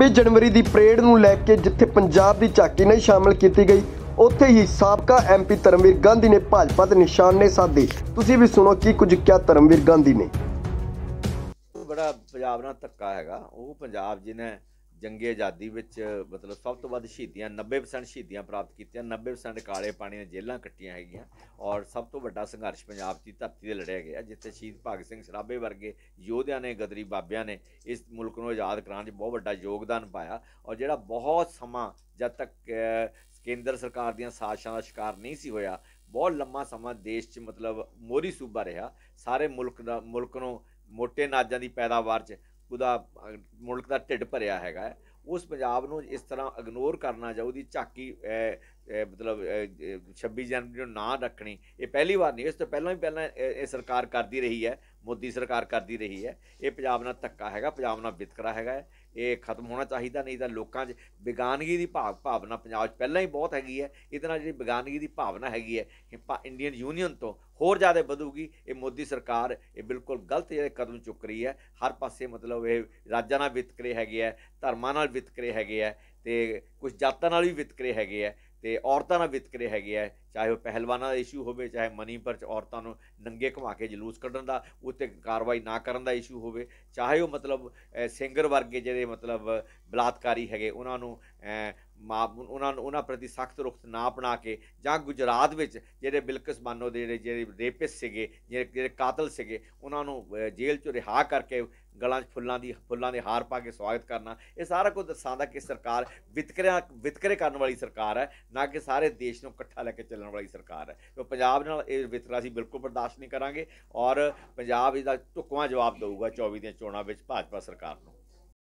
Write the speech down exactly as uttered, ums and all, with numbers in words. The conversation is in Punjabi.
छब्बी जनवरी की परेड नूं लैके जिथे पंजाब की झाकी नहीं शामिल की गई, उत्थे ही साबका एम पी धर्मवीर गांधी ने भाजपा ते निशाने साधे। तुसीं भी सुनो की कुछ क्या धर्मवीर गांधी ने। बड़ा पंजाब नाल धक्का हैगा। ਉਹ ਪੰਜਾਬ ਜਿਹਨੇ जंगे आज़ादी विच मतलब सब तो वध शहीदियां नब्बे परसेंट शहीदियां प्राप्त कीतियां, नब्बे परसेंट काले पानी ने जेलां कट्टियां हैगियां और सब तो वड्डा संघर्ष पंजाब की धरती ते लड़िया गया, जिथे शहीद भगत सिंह सराभे वर्गे योधिया ने, गदरी बाबिया ने इस मुल्क को आज़ाद कराने च बहुत वड्डा योगदान पाया। और जिहड़ा बहुत समा जद तक केंद्र सरकार दीयां साजिशां दा शिकार नहीं सी होया, बहुत लंबा समा देश च मतलब मोहरी सूबा रहा। सारे मुल्क दा मुल्क नूं मोटे अनाजां दी पैदावार च ਉਹਦਾ ਮੁਲਕ ਦਾ ਢਿੱਡ ਭਰਿਆ ਹੈਗਾ। ਉਸ ਪੰਜਾਬ ਨੂੰ ਇਸ ਤਰ੍ਹਾਂ ਇਗਨੋਰ ਕਰਨਾ ਜਾਂ ਉਹਦੀ ਝਾਕੀ ਮਤਲਬ ਛੱਬੀ ਜਨਵਰੀ ਨੂੰ ਨਾ ਰੱਖਣੀ, ਇਹ ਪਹਿਲੀ ਵਾਰ ਨਹੀਂ, ਇਸ ਤੋਂ ਪਹਿਲਾਂ ਵੀ ਪਹਿਲਾਂ ਇਹ ਸਰਕਾਰ ਕਰਦੀ ਰਹੀ ਹੈ, ਮੋਦੀ ਸਰਕਾਰ ਕਰਦੀ ਰਹੀ ਹੈ। ਇਹ ਪੰਜਾਬ ਨਾਲ ਧੱਕਾ ਹੈਗਾ, ਪੰਜਾਬ ਨਾਲ ਵਿਤਕਰਾ ਹੈਗਾ, ਇਹ ਖਤਮ ਹੋਣਾ ਚਾਹੀਦਾ। ਨਹੀਂ ਤਾਂ ਲੋਕਾਂ 'ਚ ਵਿਗਾਨਗੀ ਦੀ ਭਾਵ ਭਾਵਨਾ ਪੰਜਾਬ 'ਚ ਪਹਿਲਾਂ ਹੀ ਬਹੁਤ ਹੈਗੀ ਹੈ। ਇਹਦੇ ਨਾਲ ਜਿਹੜੀ ਵਿਗਾਨਗੀ ਦੀ ਭਾਵਨਾ ਹੈਗੀ ਹੈ ਇੰਡੀਅਨ ਯੂਨੀਅਨ ਤੋਂ ਹੋਰ ਜ਼ਿਆਦਾ ਵਧੂਗੀ। ਇਹ ਮੋਦੀ ਸਰਕਾਰ ਇਹ ਬਿਲਕੁਲ ਗਲਤ ਜਿਹੜੇ ਕਦਮ ਚੁੱਕ ਰਹੀ ਹੈ। ਹਰ ਪਾਸੇ ਮਤਲਬ ਇਹ ਰਾਜਾਂ ਨਾਲ ਵਿਤਕਰੇ ਹੈਗੇ ਹੈ, ਧਰਮਾਂ ਨਾਲ ਵਿਤਕਰੇ ਹੈਗੇ ਹੈ, ਅਤੇ ਕੁਛ ਜਾਤਾਂ ਨਾਲ ਵੀ ਵਿਤਕਰੇ ਹੈਗੇ ਹੈ, ਅਤੇ ਔਰਤਾਂ ਨਾਲ ਵਿਤਕਰੇ ਹੈਗੇ ਹੈ। ਚਾਹੇ ਉਹ ਪਹਿਲਵਾਨਾਂ ਦਾ ਇਸ਼ੂ ਹੋਵੇ, ਚਾਹੇ ਮਨੀਪੁਰ 'ਚ ਔਰਤਾਂ ਨੂੰ ਨੰਗੇ ਘੁਮਾ ਕੇ ਜਲੂਸ ਕੱਢਣ ਦਾ ਉੱਤੇ ਕਾਰਵਾਈ ਨਾ ਕਰਨ ਦਾ ਇਸ਼ੂ ਹੋਵੇ, ਚਾਹੇ ਉਹ ਮਤਲਬ ਸਿੰਗਰ ਵਰਗੇ ਜਿਹੜੇ ਮਤਲਬ ਬਲਾਤਕਾਰੀ ਹੈਗੇ ਉਹਨਾਂ ਨੂੰ ਮਾਂ ਉਹਨਾਂ ਨੂੰ ਉਹਨਾਂ ਪ੍ਰਤੀ ਸਖਤ ਰੁਖ ਨਾ ਅਪਣਾ ਕੇ, ਜਾਂ ਗੁਜਰਾਤ ਵਿੱਚ ਜਿਹੜੇ ਬਿਲਕਿਸ ਬਾਨੋ ਦੇ ਜਿਹੜੇ ਜਿਹੜੇ ਰੇਪਿਸਟ ਸੀਗੇ, ਜਿਹੜੇ ਜਿਹੜੇ ਕਾਤਲ ਸੀਗੇ, ਉਹਨਾਂ ਨੂੰ ਜੇਲ੍ਹ 'ਚੋਂ ਰਿਹਾ ਕਰਕੇ ਗਲਾਂ 'ਚ ਫੁੱਲਾਂ ਦੀ ਫੁੱਲਾਂ ਦੇ ਹਾਰ ਪਾ ਕੇ ਸਵਾਗਤ ਕਰਨਾ, ਇਹ ਸਾਰਾ ਕੁਝ ਦਰਸਾਉਂਦਾ ਕਿ ਸਰਕਾਰ ਵਿਤਕਰਿਆਂ ਵਿਤਕਰੇ ਕਰਨ ਵਾਲੀ ਸਰਕਾਰ ਹੈ, ਨਾ ਕਿ ਸਾਰੇ ਦੇਸ਼ ਨੂੰ ਇਕੱਠਾ ਲੈ ਕੇ ਚੱਲਣ ਵਾਲੀ ਸਰਕਾਰ ਹੈ। तो पंजाब नाल ये वितकरा असीं बिल्कुल बर्दाश्त नहीं करांगे और पंजाब इसदा ढुकवां जवाब देऊगा चौबी ਦੀਆਂ ਚੋਣਾਂ ਵਿੱਚ भाजपा सरकार ਨੂੰ।